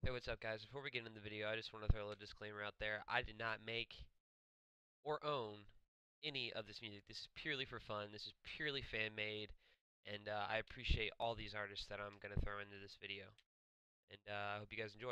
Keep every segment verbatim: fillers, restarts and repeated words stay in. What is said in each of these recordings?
Hey, what's up, guys? Before we get into the video, I just want to throw a little disclaimer out there. I did not make or own any of this music. This is purely for fun. This is purely fan-made, and uh, I appreciate all these artists that I'm going to throw into this video. And uh, I hope you guys enjoy.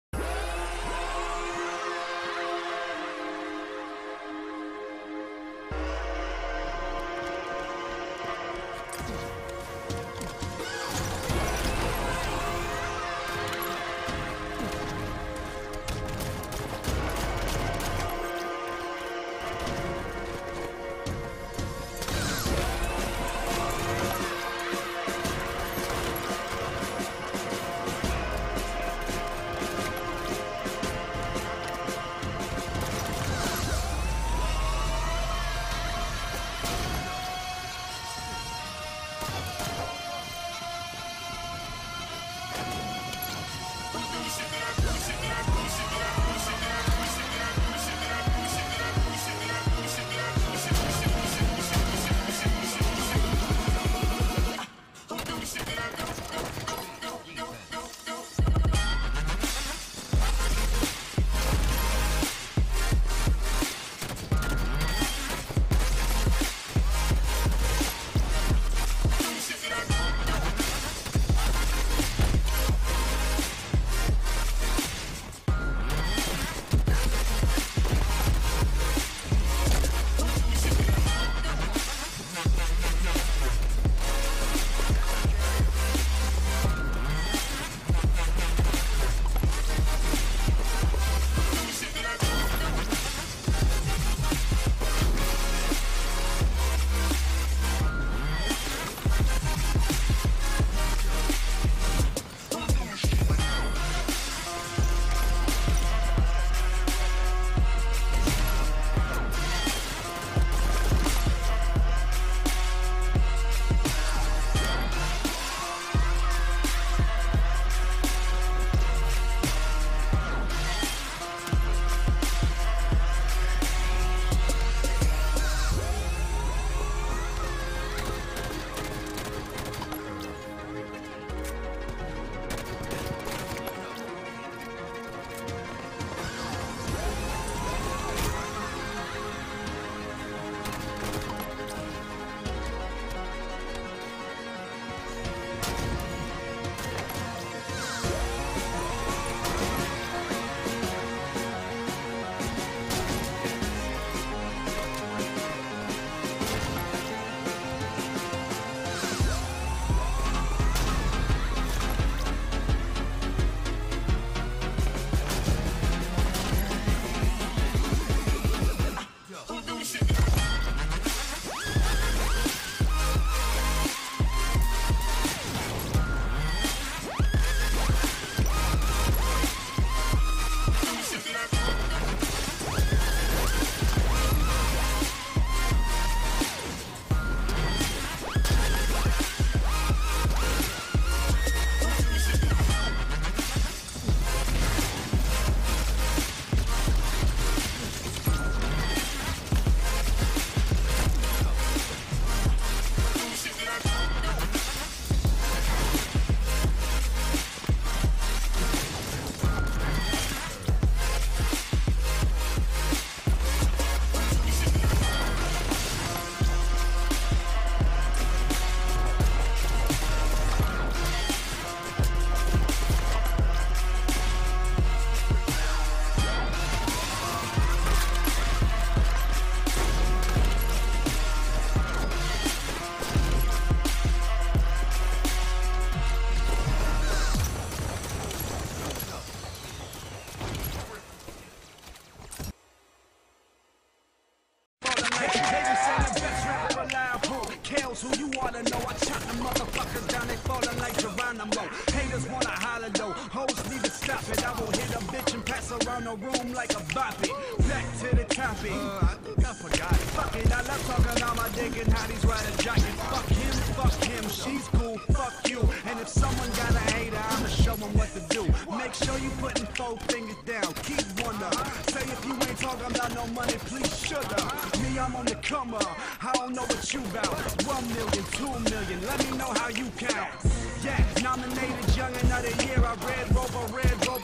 Who you wanna know? I chop the motherfuckers down, they falling like Geronimo. Haters wanna holler though, hoes need to stop it. I will hit a bitch and pass around the room like a bop it. Back to the topic. Uh, I think I forgot. Fuck it, I love talking on my dick and how these riders jocking. Fuck him, fuck him, she's cool, fuck you. And if someone got a hater, I'ma show them what to do. Make sure you putting four fingers down, keep one up. Say if you ain't talking about no money, please shut up. Me, I'm on the come up. I don't know what you about. One million, two million, let me know how you count. Yeah, nominated Youngin' of the Year, I Red Rover, Red Rover,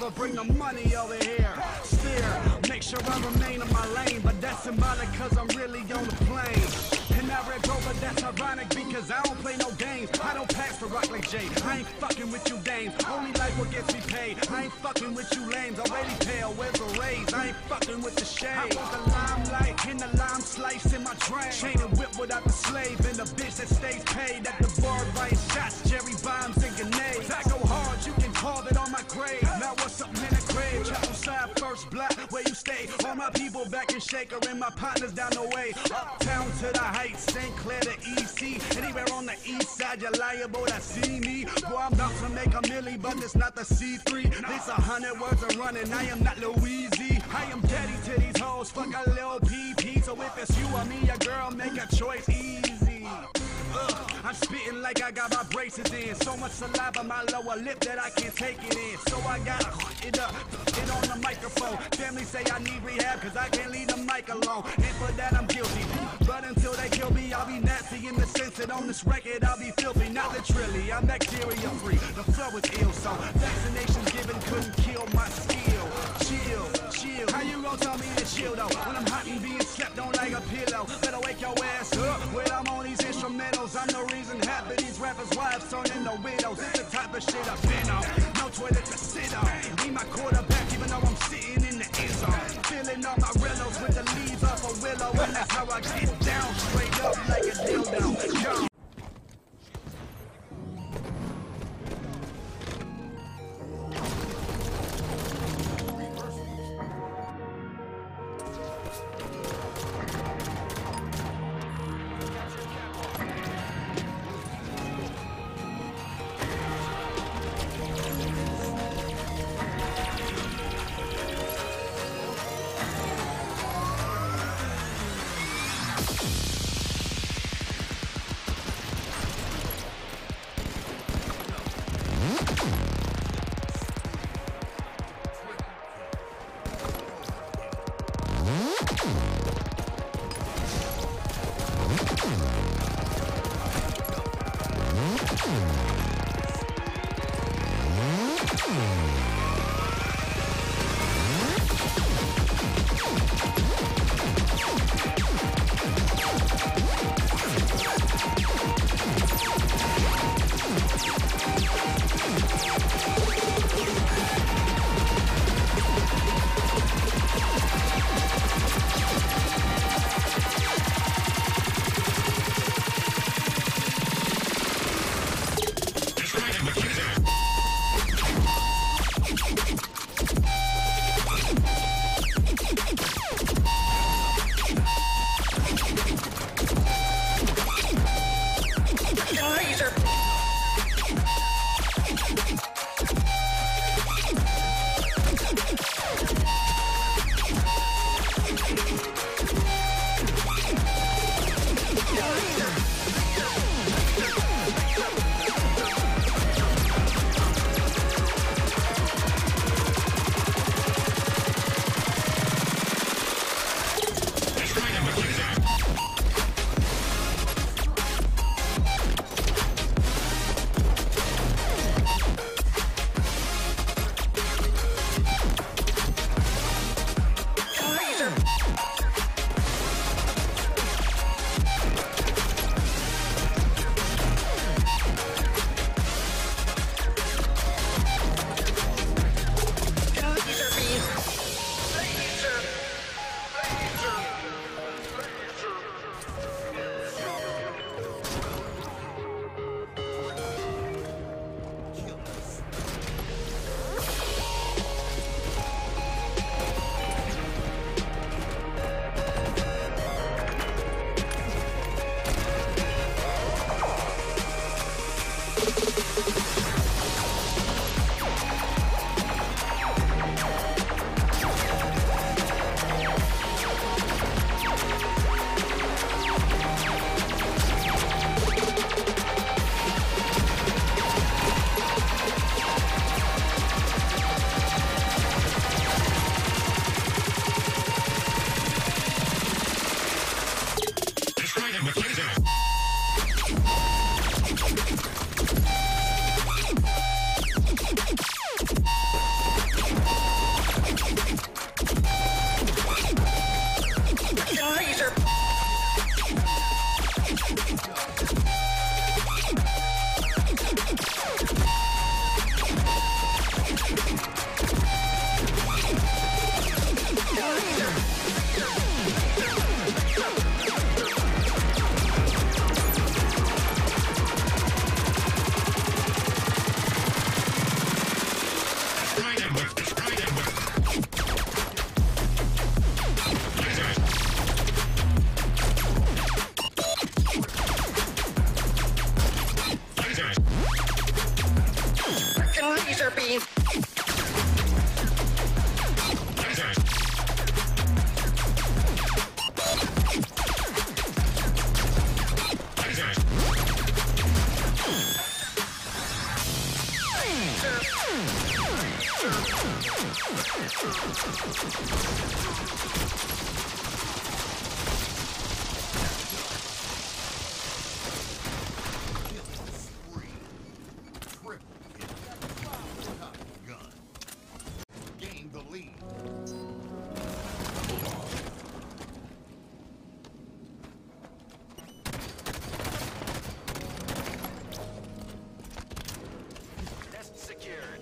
getting money over here. Steer, make sure I remain in my lane, but that's symbolic cause I'm really on the plane. And I rap over, that's ironic because I don't play no games. I don't pass the rock like Jay. I ain't fucking with you dames. Only like what gets me paid. I ain't fucking with you lames. Already pale, where's the raise? I ain't fucking with the shade. I want the limelight and the lime slice in my train. Chain and whip without the slave and the bitch that stays paid. At the bar buying shots, cherry bombs and grenades. I go hard, you can call it on my grave. Now what's up in the grave? Chapel side, first block, where you stay. All my people back in Shaker and my partners down the way. Uptown to the Heights, Saint Clair to E C. Anywhere on the east side, you're liable to see me. Boy, I'm about to make a milli, but it's not the C three. It's a hundred words of running, I am not Louise. I am daddy to these hoes, fuck a little P P. So if it's you or me, a girl, make a choice easy. Ugh, I'm spitting like I got my braces in. So much saliva, my lower lip that I can't take it in. So I gotta it up, it on the microphone. Family say I need rehab cause I can't leave the mic alone. And for that I'm guilty. But until they kill me, I'll be nasty in the sense that on this record I'll be filthy. Not literally, I'm bacteria free. The flow is ill, so vaccinations given couldn't kill my skill. Chill, chill. How you gon' tell me to chill though? When I'm hot and being slept on like a pillow. Better wake your ass up when I'm on these instrumentals. I'm the reason half of these rappers' wives turn into widows. It's the type of shit I've been on. No toilet to sit on. Need my quarterback even though I'm sitting in the end zone. Filling all my rellos with the leaves off a willow. And that's how I get down straight up like a dildo. Yo. Gain the lead. Test secured.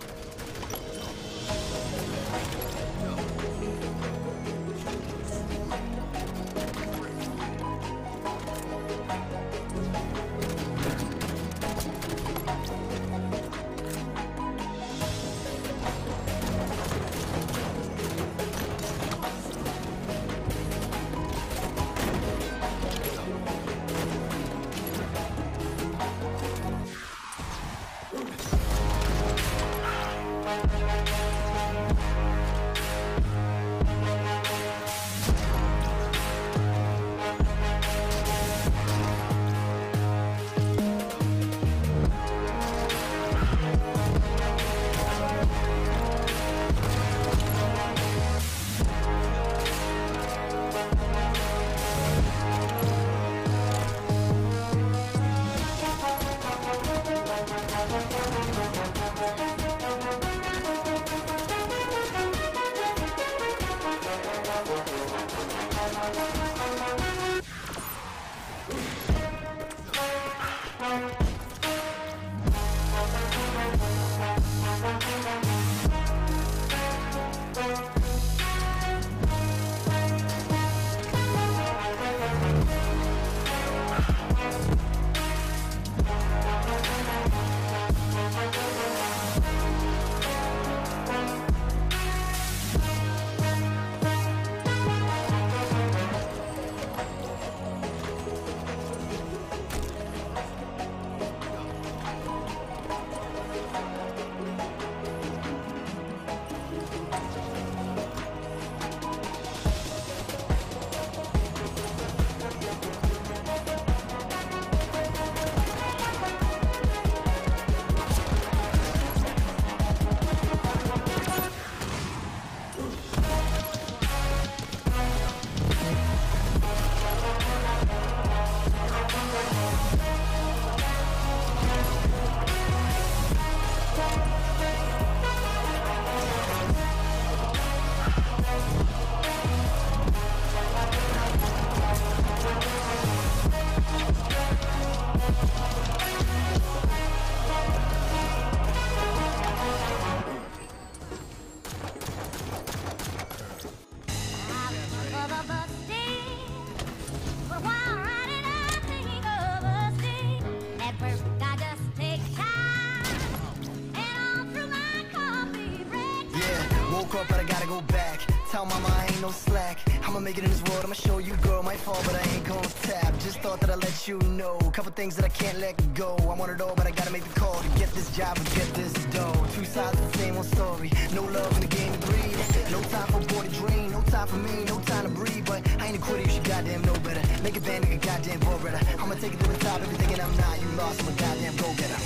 Up, but I gotta go back. Tell mama I ain't no slack. I'ma make it in this world, I'ma show you, girl. Might fall, but I ain't gon' tap. Just thought that I'd let you know. Couple things that I can't let go. I want it all, but I gotta make the call to get this job and get this dough. Two sides of the same old story. No love in the game to breathe. No time for boy to dream. No time for me, no time to breathe. But I ain't a quitter, you should goddamn know better. Make a band, nigga, goddamn go better. I'ma take it to the top, if you're thinking I'm not. You lost, I'm a goddamn go getter.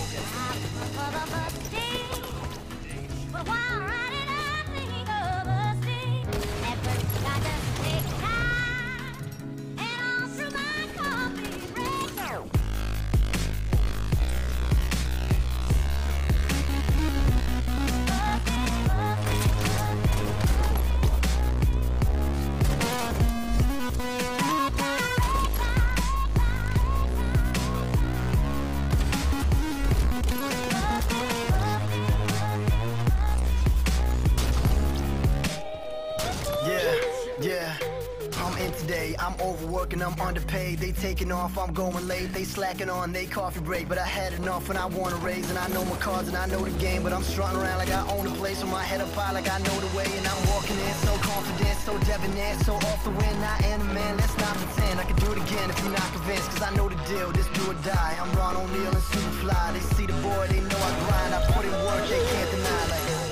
I'm overworking, I'm underpaid. They taking off, I'm going late. They slacking on, they coffee break. But I had enough and I want to raise. And I know my cards and I know the game. But I'm strutting around like I own the place. With my head up high like I know the way. And I'm walking in so confident, so debonair, so off the wind. I am the man, let's not pretend. I can do it again if you're not convinced. Cause I know the deal, this do or die. I'm Ron O'Neal and Superfly. They see the boy, they know I grind. I put in work, they can't deny. Like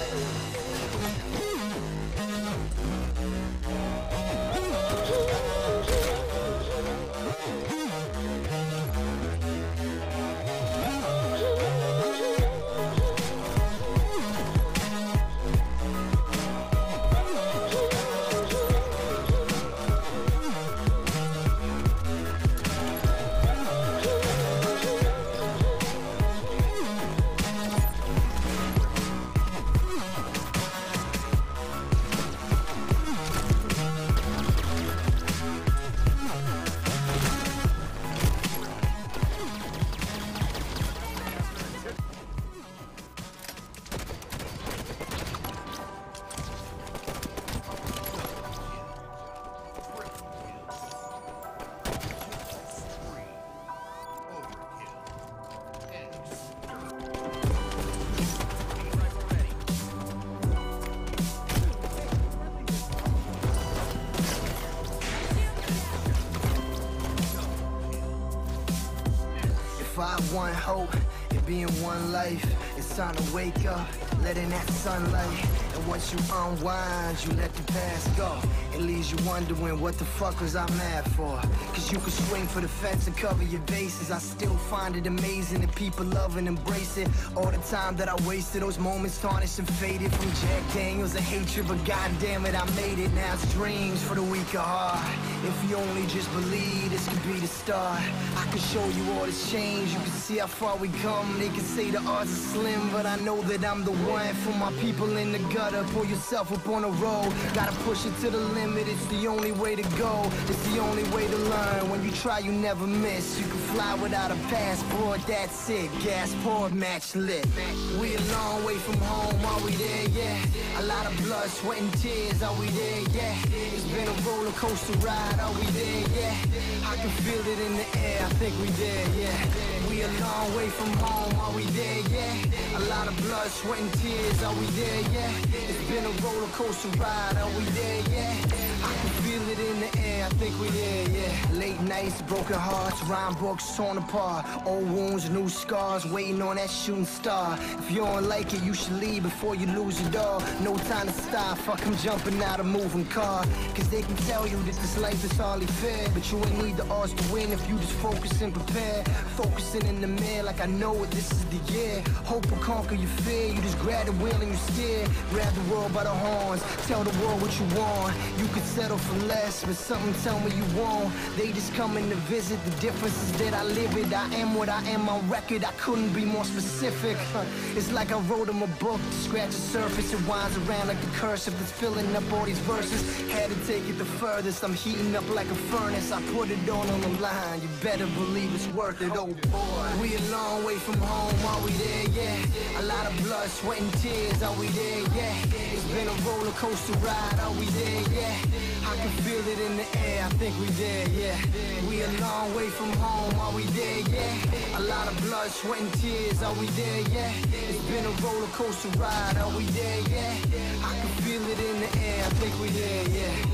got one hope, it being one life. It's time to wake up, let in that sunlight. And once you unwind, you let the past go. It leaves you wondering what the fuck was I mad for. Cause you can swing for the fence and cover your bases. I still find it amazing that people love and embrace it. All the time that I wasted, those moments tarnished and faded. From Jack Daniels and hatred, but goddamn it, I made it. Now it's dreams for the weak of heart. If you only just believe, this could be the start. I can show you all this change, you can see how far we come. They can say the odds are slim, but I know that I'm the one. For my people in the gutter, pull yourself up on the road. Gotta push it to the limit, it's the only way to go. It's the only way to learn. When you try, you never miss. You can fly without a passport, that's it. Gas poured, match lit. We a long way from home, are we there? Yeah. A lot of blood, sweat and tears, are we there? Yeah. It's been a roller coaster ride, are we there? Yeah. I can feel it in the air, I think we there, yeah. We a long way from home, are we there? Yeah. A lot of blood, sweat and tears, are we there? Yeah. It's been a roller coaster ride, are we there? Yeah. I can feel it in the air, I think we there, yeah. Late nights, broken hearts, rhyme books torn apart. Old wounds, new scars, waiting on that shooting star. If you don't like it, you should leave before you lose it all. No time to stop, fuck, I'm jumping out a moving car. Cause they can tell you that this life is hardly fair, but you ain't need the odds to win if you just focus and prepare. Focusing in the mirror like I know it, this is the year. Hope will conquer your fear, you just grab the wheel and you steer. Grab the world by the horns, tell the world what you want. You could settle for less, but something tell me you won't. They just coming to visit, the difference is that I live it. I am what I am on record, I couldn't be more specific. It's like I wrote them a book to scratch the surface. It winds around like the cursive that's filling up all these verses. Had to take it the furthest, I'm heating up like a furnace. I put it on on the line, you better believe it's worth it, oh boy. We a long way from home, are we there? Yeah. A lot of blood, sweat and tears, are we there? Yeah. It's been a roller coaster ride, are we there? Yeah. I can feel it in the air, I think we there, yeah. We a long way from home, are we there? Yeah. A lot of blood, sweat and tears, are we there? Yeah. It's been a roller coaster ride, are we there? Yeah. I can feel it in the air, I think we there, yeah.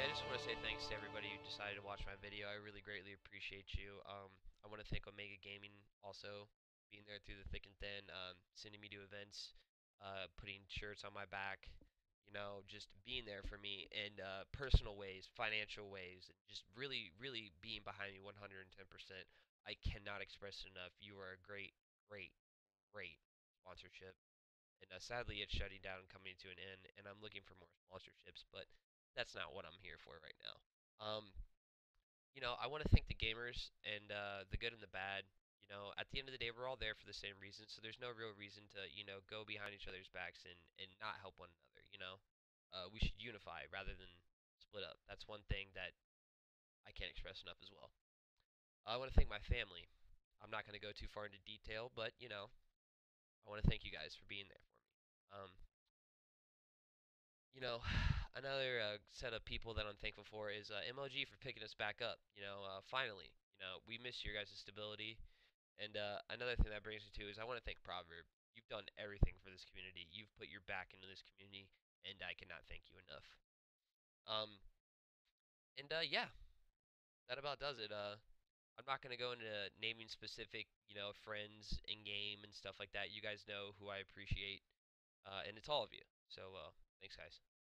just want to say thanks to everybody who decided to watch my video. I really greatly appreciate you. Um, I want to thank Omega Gaming also, being there through the thick and thin, um, sending me to events, uh, putting shirts on my back, you know, just being there for me in uh, personal ways, financial ways, and just really, really being behind me one hundred ten percent. I cannot express it enough. You are a great, great, great sponsorship. And uh, sadly, it's shutting down and coming to an end, and I'm looking for more sponsorships, but that's not what I'm here for right now. Um, you know, I want to thank the gamers and uh, the good and the bad. You know, at the end of the day, we're all there for the same reason, so there's no real reason to, you know, go behind each other's backs and, and not help one another, you know? Uh, we should unify rather than split up. That's one thing that I can't express enough as well. I want to thank my family. I'm not going to go too far into detail, but, you know, I want to thank you guys for being there for me. Um, you know, another uh, set of people that I'm thankful for is uh, M L G for picking us back up. You know, uh, finally, you know, we miss your guys' stability. And uh, another thing that brings me to is I want to thank Proverb. You've done everything for this community. You've put your back into this community, and I cannot thank you enough. Um, and uh, yeah, that about does it. Uh, I'm not gonna go into naming specific, you know, friends in game and stuff like that. You guys know who I appreciate, uh, and it's all of you. So uh, thanks, guys.